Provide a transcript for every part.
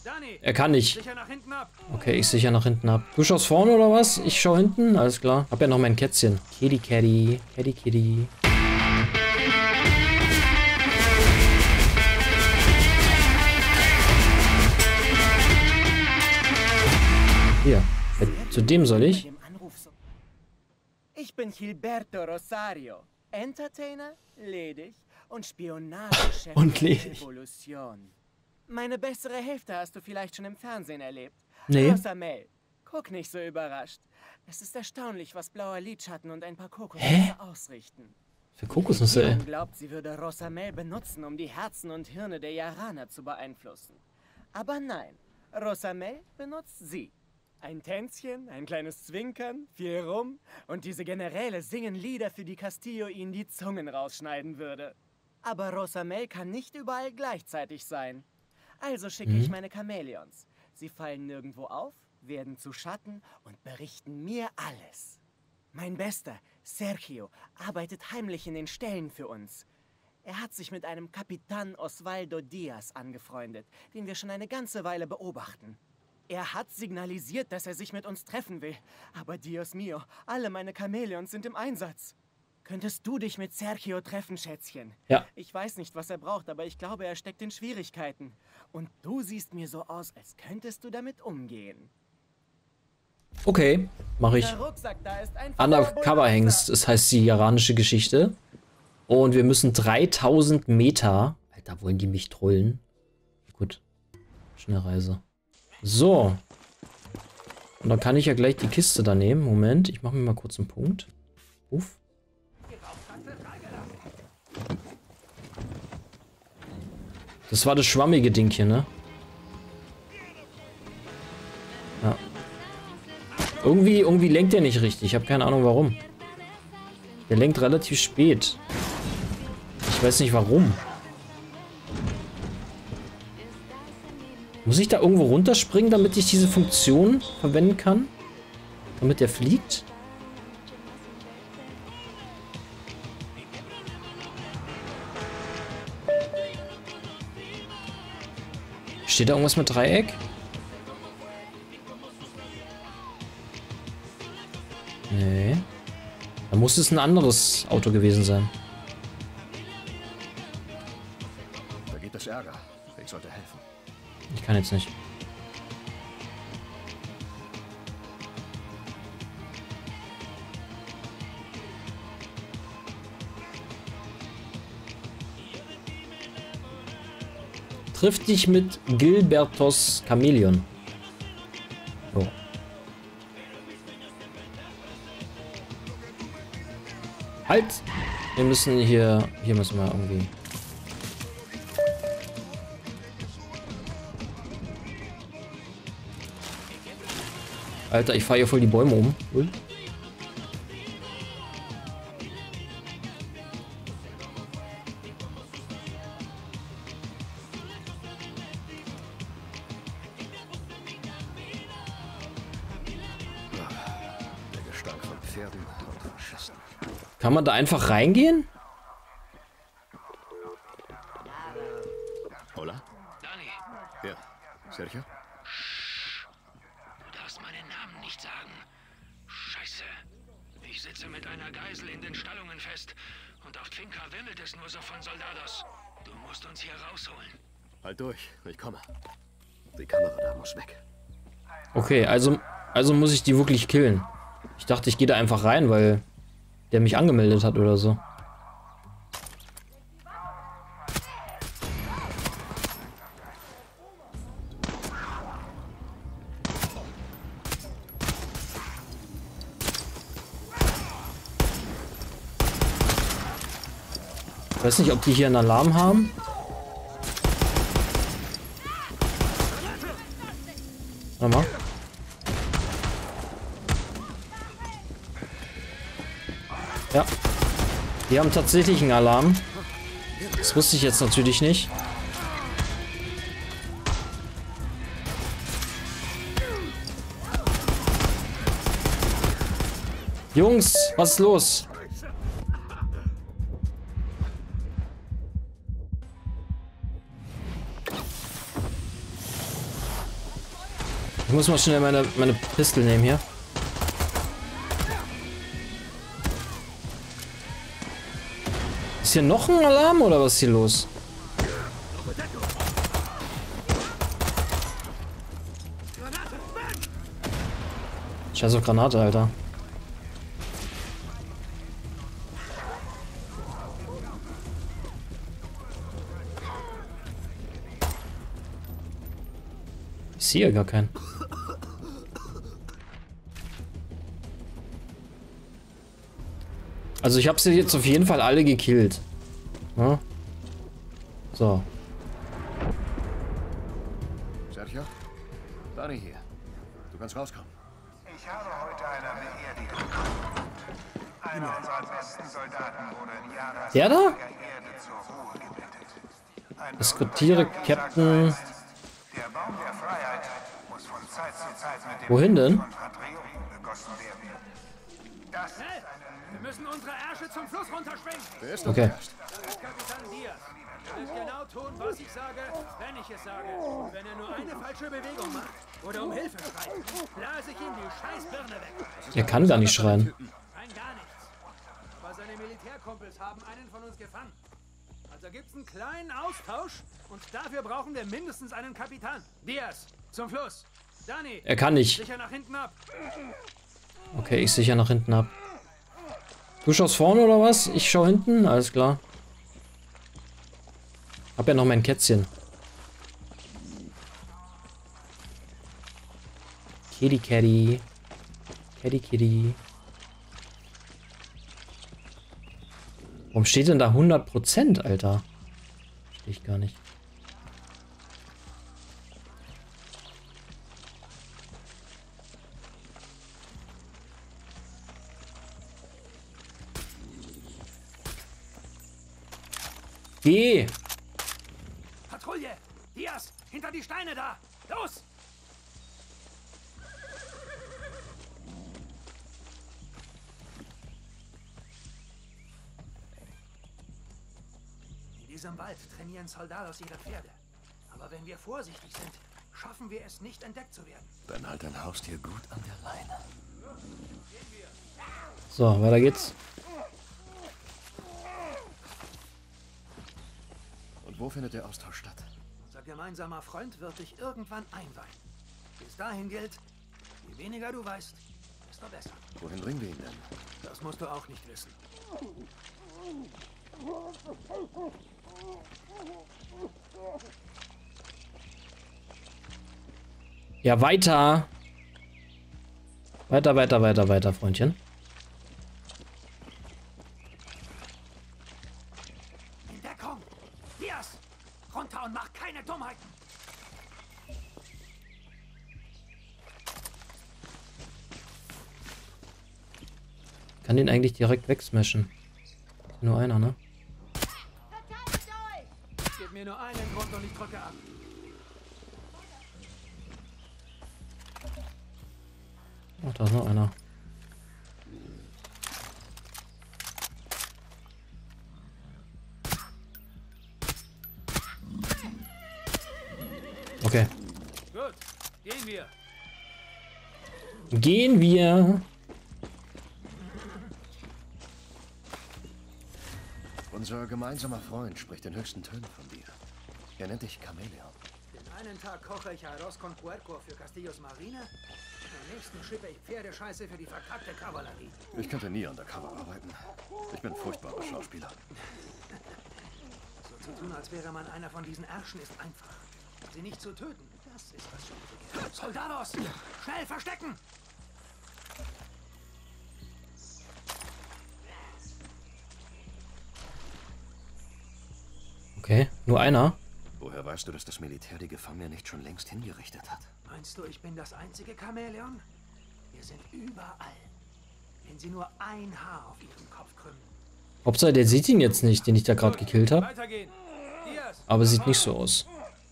Er kann nicht. Sicher nach hinten ab. Okay, ich sicher nach hinten ab. Du schaust vorne oder was? Ich schau hinten, alles klar. Hab ja noch mein Kätzchen. Kitty, Kitty, Kitty, Kitty. Hier, zu dem soll ich. Ich bin Gilberto Rosario. Entertainer, ledig und Spionagechef Und ledig. Revolution. Meine bessere Hälfte hast du vielleicht schon im Fernsehen erlebt. Nee. Rosamel, guck nicht so überrascht. Es ist erstaunlich, was blauer Lidschatten und ein paar Kokosnüsse ausrichten. Für Kokosnüsse, ey. Man glaubt, sie würde Rosamel benutzen, um die Herzen und Hirne der Yaraner zu beeinflussen. Aber nein, Rosamel benutzt sie. Ein Tänzchen, ein kleines Zwinkern, viel rum und diese Generäle singen Lieder, für die Castillo ihnen die Zungen rausschneiden würde. Aber Rosamel kann nicht überall gleichzeitig sein. Also schicke ich meine Chamäleons. Sie fallen nirgendwo auf, werden zu Schatten und berichten mir alles. Mein Bester, Sergio, arbeitet heimlich in den Ställen für uns. Er hat sich mit einem Kapitän Osvaldo Diaz angefreundet, den wir schon eine ganze Weile beobachten. Er hat signalisiert, dass er sich mit uns treffen will. Aber Dios mio, alle meine Chamäleons sind im Einsatz. Könntest du dich mit Sergio treffen, Schätzchen? Ja. Ich weiß nicht, was er braucht, aber ich glaube, er steckt in Schwierigkeiten. Und du siehst mir so aus, als könntest du damit umgehen. Okay, mache ich. Der Rucksack da ist einfach Undercover-Hengst, das heißt die iranische Geschichte. Und wir müssen 3000 Meter. Alter, wollen die mich trollen? Gut. Schnellreise. So. Und dann kann ich ja gleich die Kiste da nehmen. Moment, ich mache mir mal kurz einen Punkt. Uff. Das war das schwammige Ding hier, ne? Ja. Irgendwie lenkt der nicht richtig. Ich habe keine Ahnung warum. Der lenkt relativ spät. Ich weiß nicht warum. Muss ich da irgendwo runterspringen, damit ich diese Funktion verwenden kann? Damit der fliegt? Steht da irgendwas mit Dreieck? Nee. Da muss es ein anderes Auto gewesen sein. Da gibt es Ärger. Ich sollte helfen. Ich kann jetzt nicht. Triff dich mit Gilbertos Chamäleon. Oh. Halt! Wir müssen hier müssen wir irgendwie. Alter, ich fahre hier voll die Bäume um. Ui. Der Gestank von Pferden und Faschisten. Kann man da einfach reingehen? Hola? Dani, Ja. Sergio? du darfst meinen Namen nicht sagen. Scheiße. Ich sitze mit einer Geisel in den Stallungen fest. Und auf Finca wimmelt es nur so von Soldados. Du musst uns hier rausholen. Halt durch. Ich komme. Die Kamera da muss weg. Okay, also muss ich die wirklich killen. Ich dachte, ich gehe da einfach rein, weil der mich angemeldet hat oder so. Ich weiß nicht, ob die hier einen Alarm haben. Warte mal. Ja. Die haben tatsächlich einen Alarm. Das wusste ich jetzt natürlich nicht. Jungs, was ist los? Ich muss mal schnell meine Pistole nehmen hier. Ist hier noch ein Alarm oder was ist hier los? Scheiß auf Granate, Alter. Ich sehe ja gar keinen. Also ich habe sie jetzt auf jeden Fall alle gekillt. Ja? So. Sergio? Dani hier. Du kannst rauskommen. Ich habe heute einer Beerdigung. Einer unserer besten Soldaten wurde in Jaras Der da? Erde zur Ruhe gebettet. Diskutiere Captain. Der Baum der Freiheit muss von Zeit zu Zeit mit dem Wohin denn? von Patrioten begossen werden. Das ist eine Wir müssen unsere Ärsche zum Fluss runterschwingen. Wer ist Okay. das? Das ist Kapitän Diaz. Er wird genau tun, was ich sage, wenn ich es sage. Und wenn er nur eine falsche Bewegung macht oder um Hilfe schreit, blase ich ihm die Scheißbirne weg. Er kann gar nicht schreien. Nein, gar nichts. Aber seine Militärkumpels haben einen von uns gefangen. Also gibt's einen kleinen Austausch und dafür brauchen wir mindestens einen Kapitän. Diaz, zum Fluss. Dani, Er kann nicht. sicher nach hinten ab. Okay, ich sicher nach hinten ab. Du schaust vorne oder was? Ich schau hinten? Alles klar. Hab ja noch mein Kätzchen. Kitty Catty. Kitty Kitty. Warum steht denn da 100%, Alter? Verstehe ich gar nicht. Geh! Patrouille! Diaz, hinter die Steine da! Los! In diesem Wald trainieren Soldados ihre Pferde. Aber wenn wir vorsichtig sind, schaffen wir es nicht, entdeckt zu werden. Dann halt dein Haustier gut an der Leine. So, weiter geht's. Und wo findet der Austausch statt? Unser gemeinsamer Freund wird dich irgendwann einweihen. Bis dahin gilt, je weniger du weißt, desto besser. Wohin bringen wir ihn denn? Das musst du auch nicht wissen. Ja, weiter. Weiter, weiter, weiter, weiter, Freundchen. In Deckung! Diaz! Runter und mach keine Dummheiten! Kann den eigentlich direkt wegsmashen. Nur einer, ne? Gib mir nur einen Grund und ich drücke ab. Ach, da ist noch einer. Okay. Gut, gehen wir. Gehen wir. Unser gemeinsamer Freund spricht in höchsten Tönen von dir. Er nennt dich Chameleon. Den einen Tag koche ich Arroz con Puerco für Castillos Marine. Am nächsten schippe ich Pferdescheiße für die verkackte Kavallerie. Ich könnte nie undercover arbeiten. Ich bin ein furchtbarer Schauspieler. So zu tun, als wäre man einer von diesen Ärschen, ist einfach. Sie nicht zu töten, das ist das Schwierige. Soldados! Schnell verstecken! Okay, nur einer. Woher weißt du, dass das Militär die Gefangenen nicht schon längst hingerichtet hat? Meinst du, ich bin das einzige Chamäleon? Wir sind überall. Wenn sie nur ein Haar auf ihrem Kopf krümmen. Hauptsache, der sieht ihn jetzt nicht, den ich da gerade gekillt habe. Weitergehen! Diaz! Aber sieht nicht so aus.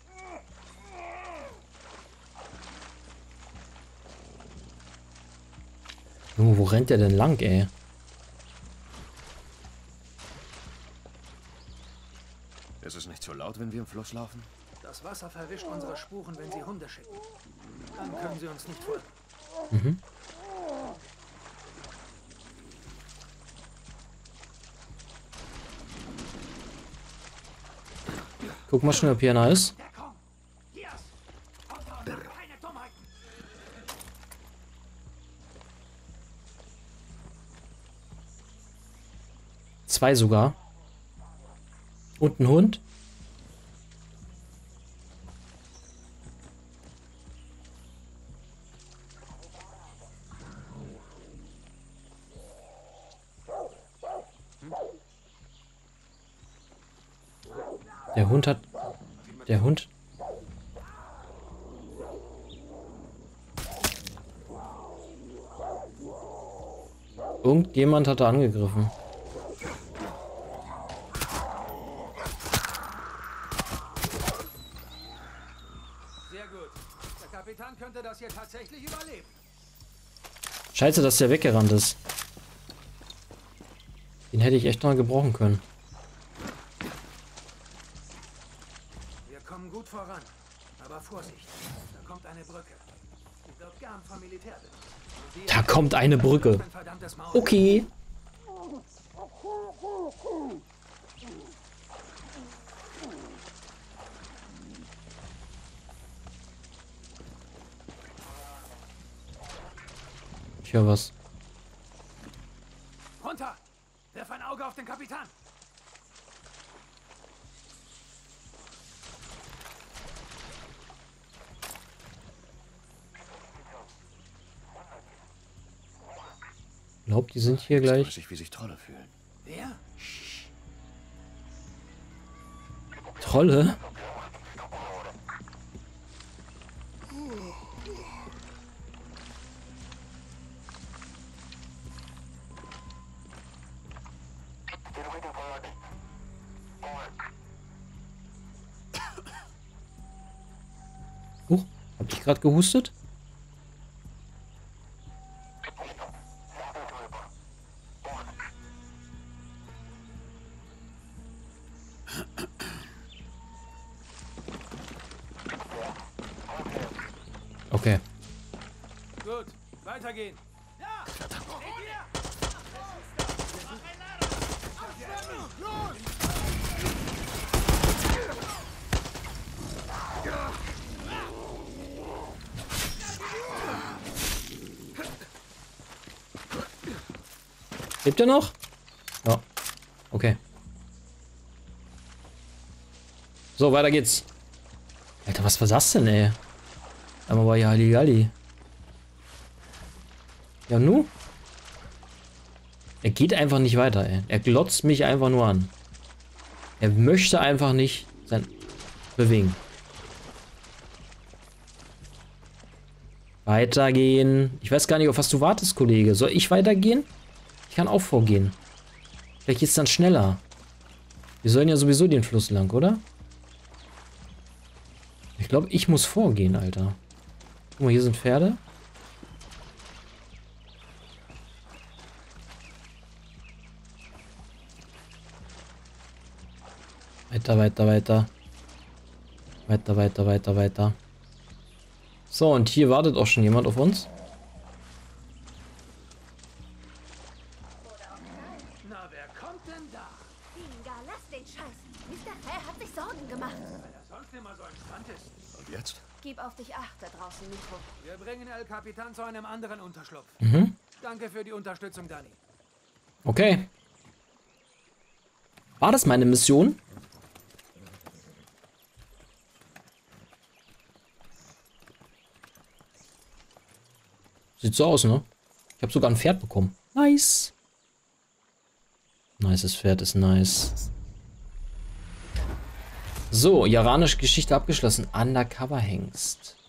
Junge, wo rennt der denn lang, ey? Ist es nicht so laut, wenn wir im Fluss laufen? Das Wasser verwischt unsere Spuren, wenn sie Hunde schicken. Dann können sie uns nicht folgen. Mhm. Guck mal schnell, ob hier einer ist. Zwei sogar. Und ein Hund. Der Hund hat... Der Hund... Irgendjemand hat da angegriffen. Sehr gut. Der Kapitän könnte das hier tatsächlich überleben. Scheiße, dass der weggerannt ist. Den hätte ich echt noch gebrauchen können. Wir kommen gut voran. Aber Vorsicht, da kommt eine Brücke. Die wird gern vom Militär benutzt. Da kommt eine Brücke. Ein verdammtes Maul. Okay. Ich höre was. Runter! Wirf ein Auge auf den Kapitän! Glaubt, die sind hier gleich. Weiß ich, wie sich Trolle fühlen. Wer? Trolle? Hab ich gerade gehustet? Okay. Gut, weitergehen. Ja! Lebt er noch? Ja. Okay. So, weiter geht's. Alter, was war das denn, ey? Aber war ja Halligalli. Ja, nu? Er geht einfach nicht weiter, ey. Er glotzt mich einfach nur an. Er möchte einfach nicht sein bewegen. Weitergehen. Ich weiß gar nicht, auf was du wartest, Kollege. Soll ich weitergehen? Ich kann auch vorgehen. Vielleicht geht's dann schneller. Wir sollen ja sowieso den Fluss lang, oder? Ich glaube, ich muss vorgehen, Alter. Guck mal, hier sind Pferde. Weiter, weiter, weiter. Weiter, weiter, weiter, weiter. So, und hier wartet auch schon jemand auf uns. Na, wer kommt denn da? Inga, lass den Scheiß. Mr. Hell hat sich Sorgen gemacht. Weil er sonst immer so entspannt ist. Und jetzt? Gib auf dich Acht da draußen, Mikro. Wir bringen El Capitan zu einem anderen Unterschlupf. Mhm. Danke für die Unterstützung, Danny. Okay. War das meine Mission? Sieht so aus, ne? Ich habe sogar ein Pferd bekommen. Nice. Nices Pferd ist nice. So, iranische Geschichte abgeschlossen. Undercover Hengst.